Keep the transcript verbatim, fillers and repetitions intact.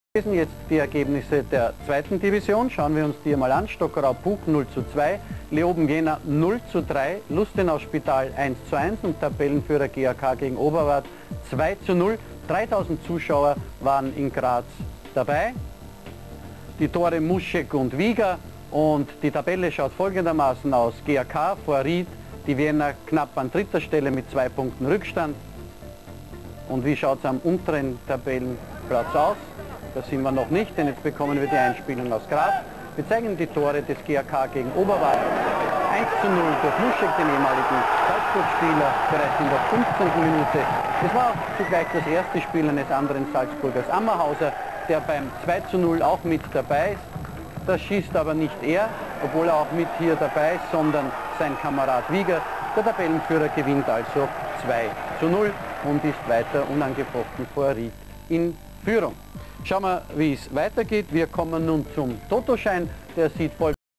Jetzt die Ergebnisse der zweiten Division. Schauen wir uns die einmal an. Stockerau Buch null zu zwei, Leoben Jena null zu drei, Lustenau Spital eins zu eins und Tabellenführer G A K gegen Oberwart zwei zu null. dreitausend Zuschauer waren in Graz dabei. Die Tore Muschek und Wieger und die Tabelle schaut folgendermaßen aus. G A K vor Ried, die Wiener knapp an dritter Stelle mit zwei Punkten Rückstand. Und wie schaut es am unteren Tabellenplatz aus? Da sind wir noch nicht, denn jetzt bekommen wir die Einspielung aus Graz. Wir zeigen die Tore des G A K gegen Oberwart. eins zu null durch Muschek, den ehemaligen Salzburg-Spieler, bereits in der fünfzehnten Minute. Es war auch zugleich das erste Spiel eines anderen Salzburgers, Ammerhauser, der beim zwei zu null auch mit dabei ist. Das schießt aber nicht er, obwohl er auch mit hier dabei ist, sondern sein Kamerad Wieger. Der Tabellenführer gewinnt also zwei zu null und ist weiter unangefochten vor Ried in Führung. Schauen wir, wie es weitergeht. Wir kommen nun zum Totoschein. Der sieht voll